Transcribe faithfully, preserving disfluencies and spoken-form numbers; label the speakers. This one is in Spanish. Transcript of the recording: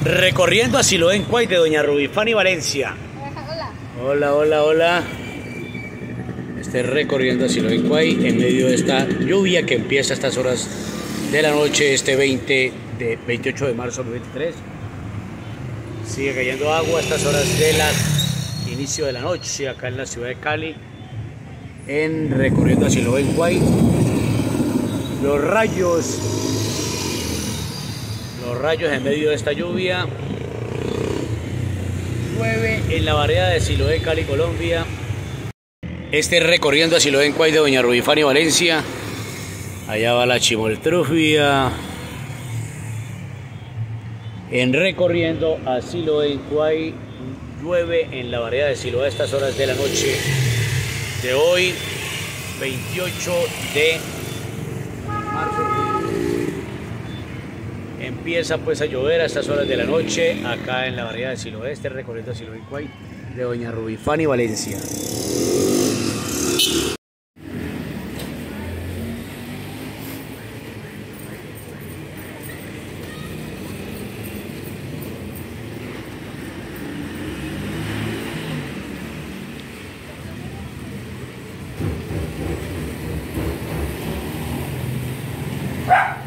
Speaker 1: Recorriendo a Siloé en Cuay de doña Rubifani Valencia.
Speaker 2: Hola.
Speaker 1: Hola, hola, hola. Estoy recorriendo a Siloé en Cuay en medio de esta lluvia que empieza a estas horas de la noche, este veinte de, veintiocho de marzo del veintitrés. Sigue cayendo agua a estas horas del inicio de la noche acá en la ciudad de Cali, en recorriendo a Siloé en Cuay. Los rayos, los rayos en medio de esta lluvia. Llueve en la barriada de Siloé, Cali, Colombia. Este recorriendo a Siloé en Cuay de doña Rubifani Valencia. Allá va la chimoltrufia. En recorriendo a Siloé en Cuay, llueve en la barriada de Siloé a estas horas de la noche de hoy, veintiocho de marzo. Empieza pues a llover a estas horas de la noche acá en la barriada de Siloé, este recorriendo a Siloé en Cuay de doña Rubifani Valencia.
Speaker 3: Ah!